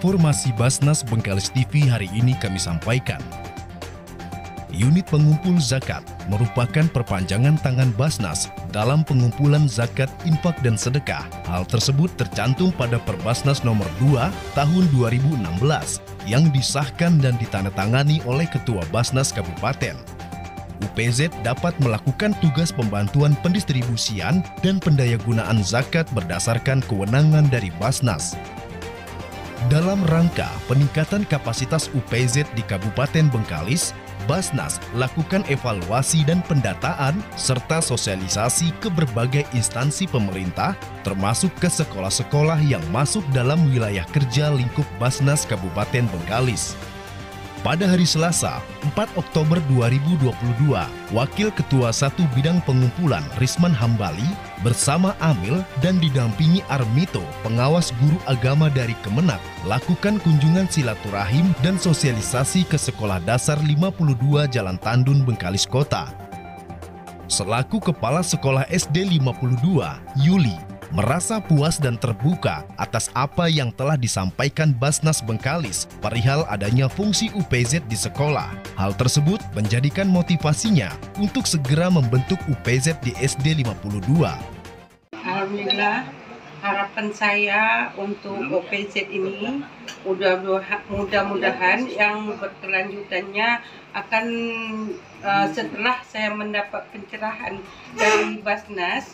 Informasi Basnas Bengkalis TV hari ini kami sampaikan. Unit pengumpul zakat merupakan perpanjangan tangan Basnas dalam pengumpulan zakat, infak, dan sedekah. Hal tersebut tercantum pada Perbasnas nomor 2 tahun 2016 yang disahkan dan ditandatangani oleh Ketua Basnas Kabupaten. UPZ dapat melakukan tugas pembantuan pendistribusian dan pendayagunaan zakat berdasarkan kewenangan dari Basnas. Dalam rangka peningkatan kapasitas UPZ di Kabupaten Bengkalis, Basnas lakukan evaluasi dan pendataan serta sosialisasi ke berbagai instansi pemerintah, termasuk ke sekolah-sekolah yang masuk dalam wilayah kerja lingkup Basnas Kabupaten Bengkalis. Pada hari Selasa, 4 Oktober 2022, Wakil Ketua 1 Bidang Pengumpulan Risman Hambali bersama Amil dan didampingi Armito, pengawas guru agama dari Kemenak, lakukan kunjungan silaturahim dan sosialisasi ke Sekolah Dasar 52 Jalan Tandun, Bengkalis Kota. Selaku Kepala Sekolah SD 52, Yuli merasa puas dan terbuka atas apa yang telah disampaikan Basnas Bengkalis perihal adanya fungsi UPZ di sekolah. Hal tersebut menjadikan motivasinya untuk segera membentuk UPZ di SD 52. Alhamdulillah, harapan saya untuk UPZ ini mudah-mudahan yang berkelanjutannya akan setelah saya mendapat pencerahan dari Basnas.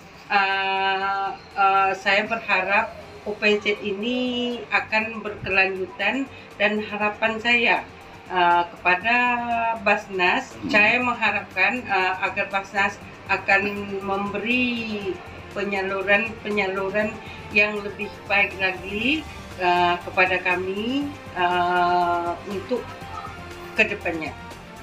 Saya berharap UPZ ini akan berkelanjutan dan harapan saya kepada Basnas, saya mengharapkan agar Basnas akan memberi penyaluran yang lebih baik lagi kepada kami untuk kedepannya.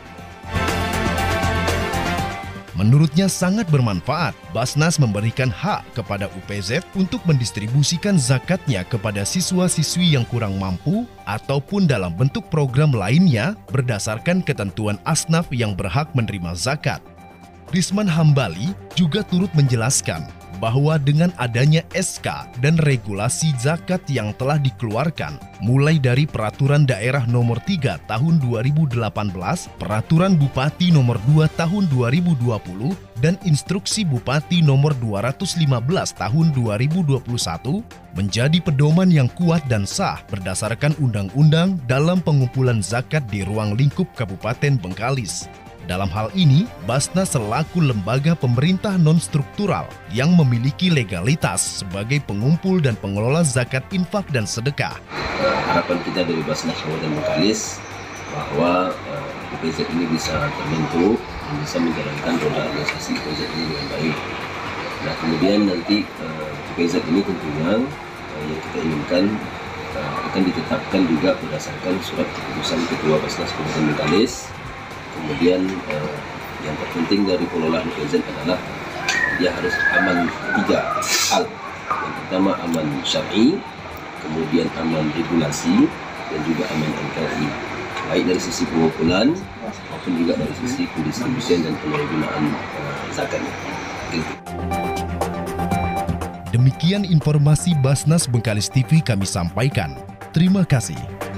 Menurutnya sangat bermanfaat Basnas memberikan hak kepada UPZ untuk mendistribusikan zakatnya kepada siswa-siswi yang kurang mampu ataupun dalam bentuk program lainnya berdasarkan ketentuan asnaf yang berhak menerima zakat. Risman Hambali juga turut menjelaskan bahwa dengan adanya SK dan regulasi zakat yang telah dikeluarkan, mulai dari Peraturan Daerah Nomor 3 Tahun 2018, Peraturan Bupati Nomor 2 Tahun 2020, dan Instruksi Bupati Nomor 215 Tahun 2021, menjadi pedoman yang kuat dan sah berdasarkan undang-undang dalam pengumpulan zakat di ruang lingkup Kabupaten Bengkalis. Dalam hal ini, Basnas selaku lembaga pemerintah non-struktural yang memiliki legalitas sebagai pengumpul dan pengelola zakat, infak, dan sedekah. Harapan kita dari Basnas Kabupaten Bengkalis bahwa UPZ ini bisa terbentuk dan bisa menjalankan roda organisasi UPZ ini dengan baik. Nah, kemudian nanti UPZ ini tentunya yang kita inginkan akan ditetapkan juga berdasarkan surat keputusan Ketua Basnas Kabupaten Bengkalis. Kemudian yang terpenting dari pengelolaan UPZ adalah dia harus aman 3 hal. Yang pertama aman syar'i, kemudian aman regulasi, dan juga aman NKRI. Baik dari sisi pengumpulan maupun juga dari sisi pendistribusian dan penyalahgunaan zakatnya. Demikian informasi Basnas Bengkalis TV kami sampaikan. Terima kasih.